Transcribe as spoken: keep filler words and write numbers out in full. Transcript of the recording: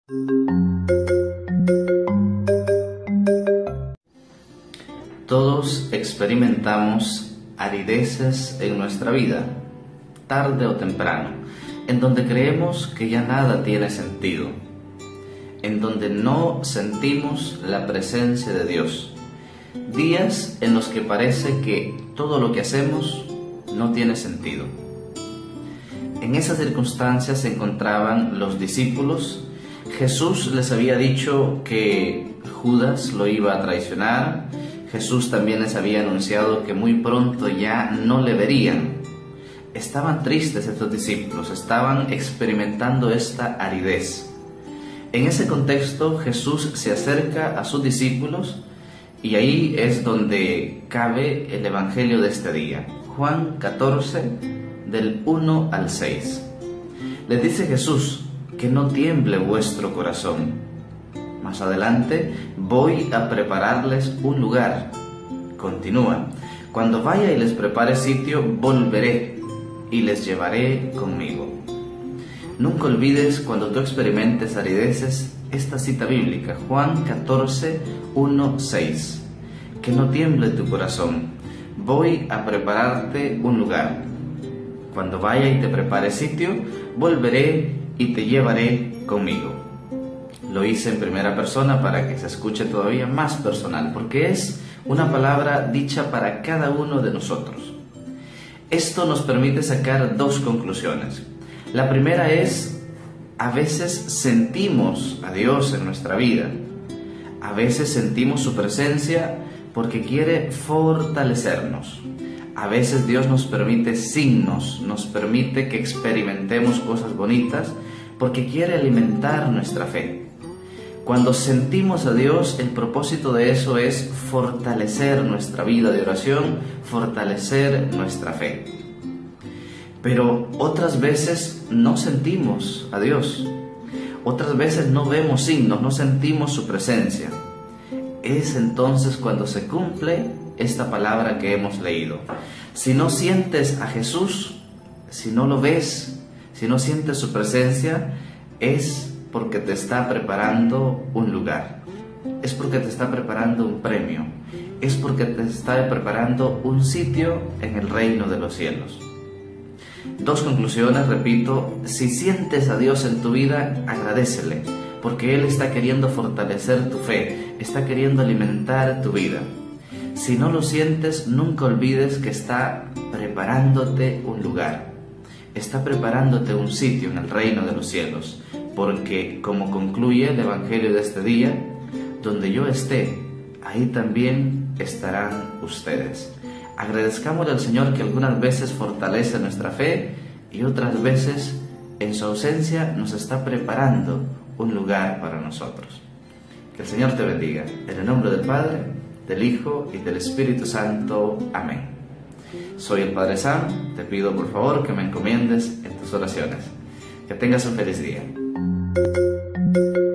Todos experimentamos arideces en nuestra vida, tarde o temprano, en donde creemos que ya nada tiene sentido, en donde no sentimos la presencia de Dios, días en los que parece que todo lo que hacemos no tiene sentido. En esas circunstancias se encontraban los discípulos. Jesús les había dicho que Judas lo iba a traicionar. Jesús también les había anunciado que muy pronto ya no le verían. Estaban tristes estos discípulos, estaban experimentando esta aridez. En ese contexto, Jesús se acerca a sus discípulos y ahí es donde cabe el evangelio de este día. Juan catorce, del uno al seis. Les dice Jesús: que no tiemble vuestro corazón. Más adelante, voy a prepararles un lugar. Continúa: cuando vaya y les prepare sitio, volveré y les llevaré conmigo. Nunca olvides, cuando tú experimentes arideces, esta cita bíblica, Juan catorce, uno, seis. Que no tiemble tu corazón. Voy a prepararte un lugar. Cuando vaya y te prepare sitio, volveré y te llevaré conmigo. Lo hice en primera persona para que se escuche todavía más personal, porque es una palabra dicha para cada uno de nosotros. Esto nos permite sacar dos conclusiones. La primera es: a veces sentimos a Dios en nuestra vida. A veces sentimos su presencia porque quiere fortalecernos. A veces Dios nos permite signos, nos permite que experimentemos cosas bonitas porque quiere alimentar nuestra fe. Cuando sentimos a Dios, el propósito de eso es fortalecer nuestra vida de oración, fortalecer nuestra fe. Pero otras veces no sentimos a Dios. Otras veces no vemos signos, no sentimos su presencia. Es entonces cuando se cumple esta palabra que hemos leído. Si no sientes a Jesús, si no lo ves, si no sientes su presencia, es porque te está preparando un lugar, es porque te está preparando un premio, es porque te está preparando un sitio en el reino de los cielos. Dos conclusiones, repito: si sientes a Dios en tu vida, agradécele, porque Él está queriendo fortalecer tu fe, está queriendo alimentar tu vida. Si no lo sientes, nunca olvides que está preparándote un lugar, está preparándote un sitio en el reino de los cielos, porque, como concluye el evangelio de este día, donde yo esté, ahí también estarán ustedes. Agradezcámosle al Señor que algunas veces fortalece nuestra fe y otras veces, en su ausencia, nos está preparando un lugar para nosotros. Que el Señor te bendiga. En el nombre del Padre, del Hijo y del Espíritu Santo. Amén. Soy el Padre Sam. Te pido por favor que me encomiendes en tus oraciones. Que tengas un feliz día.